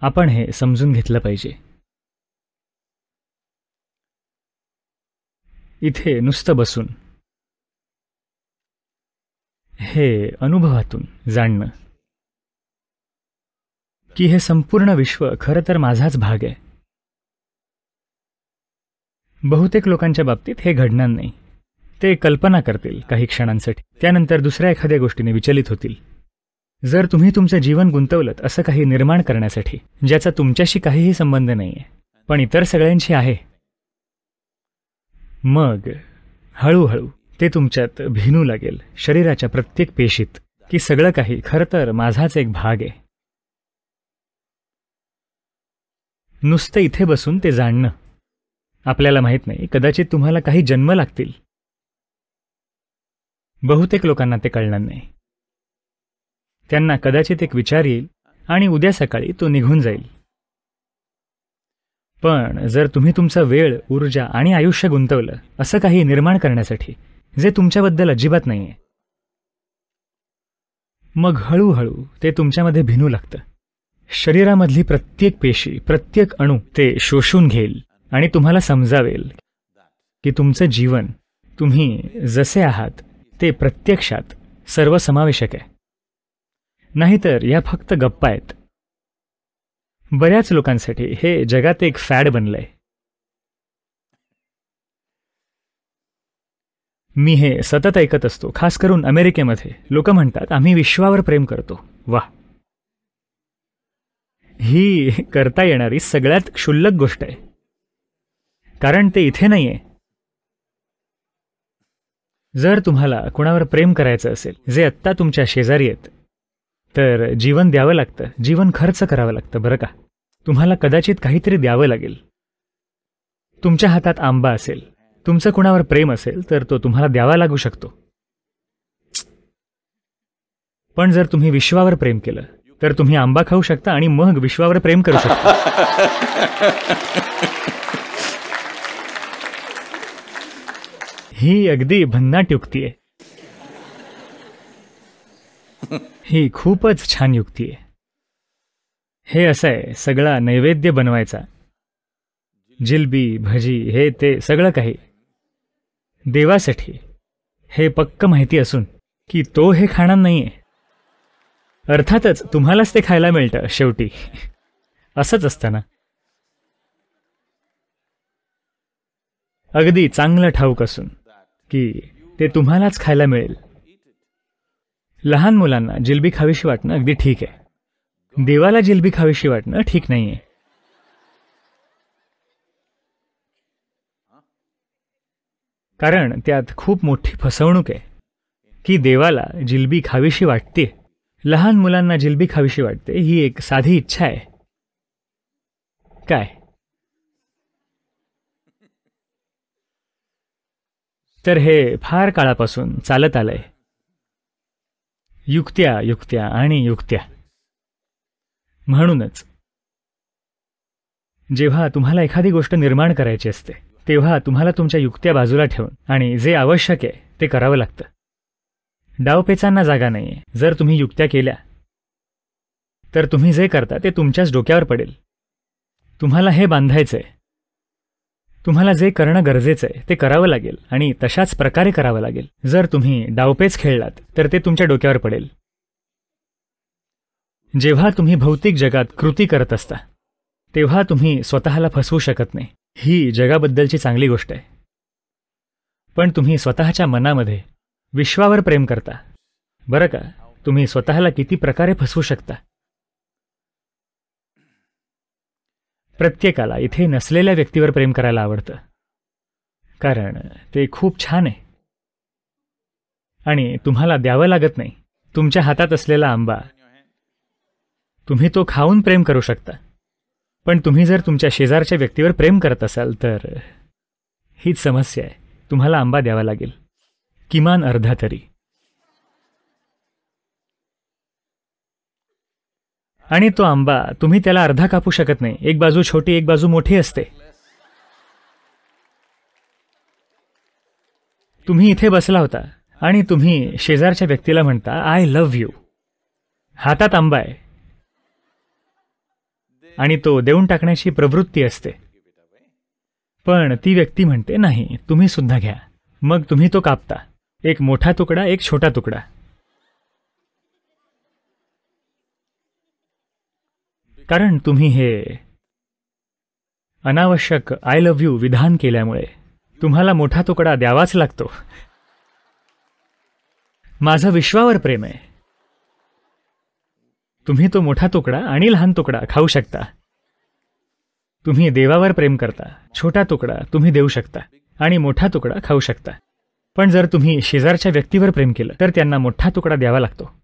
आपण हे समजून घेतलं पाहिजे. इथे नुसतं बसून हे अनुभवातून जाणणं की हे संपूर्ण विश्व खरं तर माझाच भाग आहे. बहुतेक लोकांच्या बाबतीत हे घडणार नाही. ते कल्पना करतील काही क्षणांसाठी, त्यानंतर दुसऱ्या एखाद्या गोष्टीने विचलित होतील. जर तुम्ही तुमचं जीवन गुंतवलंत असं काही निर्माण करण्यासाठी ज्याचा तुमच्याशी काहीही संबंध नाहीये पण इतर सगळ्यांशी आहे, मग हळूहळू ते तुमच्यात भिनू लागेल, शरीराच्या प्रत्येक पेशीत, की सगळं काही खरं तर माझाच एक भाग आहे. नुसतं इथे बसून ते जाणणं. आपल्याला माहित नाही, कदाचित तुम्हाला काही जन्म लागतील. बहुतेक लोकांना ते कळणार नाही. त्यांना कदाचित एक विचार येईल आणि उद्या सकाळी तो निघून जाईल. पण जर तुम्ही तुमचा वेळ, ऊर्जा आणि आयुष्य गुंतवलं असं काही निर्माण करण्यासाठी जे तुमच्याबद्दल अजिबात नाहीये, मग हळूहळू ते तुमच्यामध्ये भिनू लागतं. शरीरामधली प्रत्येक पेशी, प्रत्येक अणू ते शोषून घेईल आणि तुम्हाला समजावेल की तुमचं जीवन, तुम्ही जसे आहात ते प्रत्यक्षात सर्वसमावेशक आहे. नाहीतर या फक्त गप्पा आहेत. बऱ्याच लोकांसाठी हे जगात एक फॅड बनलंय. मी हे सतत ऐकत असतो. खास करून अमेरिकेमध्ये लोक म्हणतात, आम्ही विश्वावर प्रेम करतो. वाह, ही करता येणारी सगळ्यात क्षुल्लक गोष्ट आहे, कारण ते इथे नाहीये. जर तुम्हाला कुणावर प्रेम करायचं असेल जे आत्ता तुमच्या शेजारी आहेत, तर जीवन द्यावं लागतं, जीवन खर्च करावं लागतं. बरं का, तुम्हाला कदाचित काहीतरी द्यावं लागेल. तुमच्या हातात आंबा असेल, तुमचं कुणावर प्रेम असेल, तर तो तुम्हाला द्यावा लागू शकतो. पण जर तुम्ही विश्वावर प्रेम केलं तर तुम्ही आंबा खाऊ शकता आणि मग विश्वावर प्रेम करू शकता. ही अगदी भन्नाट युक्ती आहे. ही खूपच छान युक्ती आहे. हे असं आहे, सगळा नैवेद्य बनवायचा, जिलबी, भजी, हे ते सगळं काही देवासाठी, हे पक्क माहिती असून की तो हे खाणार नाहीये. अर्थातच तुम्हालाच ते खायला मिळतं शेवटी. असंच असतं ना. अगदी चांगलं ठाऊक असून की ते तुम्हालाच खायला मिळेल. लहान मुलांना जिलबी खावीशी वाटणं अगदी ठीक आहे. देवाला जिलबी खावीशी वाटणं ठीक नाहीये. कारण त्यात खूप मोठी फसवणूक आहे की देवाला जिलबी खावीशी वाटते, लहान मुलांना जिलबी खावीशी वाटते. ही एक साधी इच्छा आहे. काय तर हे फार काळापासून चालत आलंय. युक्त्या, युक्त्या आणि युक्त्या. म्हणूनच जेव्हा तुम्हाला एखादी गोष्ट निर्माण करायची असते, तेव्हा तुम्हाला तुमच्या युक्त्या बाजूला ठेवून आणि जे आवश्यक आहे ते करावं लागतं. डावपेचांना जागा नाहीये. जर तुम्ही युक्त्या केल्या तर तुम्ही जे करता ते तुमच्याच डोक्यावर पडेल. तुम्हाला हे बांधायचंय. तुम्हाला जे करणं गरजेचं आहे ते करावं लागेल आणि तशाच प्रकारे करावं लागेल. जर तुम्ही डावपेच खेळलात तर ते तुमच्या डोक्यावर पडेल. जेव्हा तुम्ही भौतिक जगात कृती करत असता तेव्हा तुम्ही स्वतःला फसवू शकत नाही. ही जगाबद्दलची चांगली गोष्ट आहे. पण तुम्ही स्वतःच्या मनामध्ये विश्वावर प्रेम करता. बरं का, तुम्ही स्वतःला किती प्रकारे फसवू शकता. प्रत्येकाला इथे नसलेल्या व्यक्तीवर प्रेम करायला आवडतं, कारण ते खूप छान आहे आणि तुम्हाला द्यावं लागत नाही. तुमच्या हातात असलेला आंबा तुम्ही तो खाऊन प्रेम करू शकता. पण तुम्ही जर तुमच्या शेजारच्या व्यक्तीवर प्रेम करत असाल तर हीच समस्या आहे. तुम्हाला आंबा द्यावा लागेल, किमान अर्धा तरी. आणि तो आंबा तुम्ही त्याला अर्धा कापू शकत नाही. एक बाजू छोटी, एक बाजू मोठी असते. तुम्ही इथे बसला होता आणि तुम्ही शेजारच्या व्यक्तीला म्हणता, आय लव्ह यू. हातात आंबा आहे. आणि तो देऊन टाकण्याची प्रवृत्ती असते. पण ती व्यक्ती म्हणते नाही, तुम्ही सुद्धा घ्या. मग तुम्ही तो कापता, एक मोठा तुकडा, एक छोटा तुकडा. कारण तुम्ही हे अनावश्यक आय लव्ह यू विधान केल्यामुळे तुम्हाला मोठा तुकडा द्यावाच लागतो. माझं विश्वावर प्रेम आहे. तुम्ही तो मोठा तुकडा आणि लहान तुकडा खाऊ शकता. तुम्ही देवावर प्रेम करता, छोटा तुकडा तुम्ही देऊ शकता आणि मोठा तुकडा खाऊ शकता. पण जर तुम्ही शेजारच्या व्यक्तीवर प्रेम केलं तर त्यांना मोठा तुकडा द्यावा लागतो.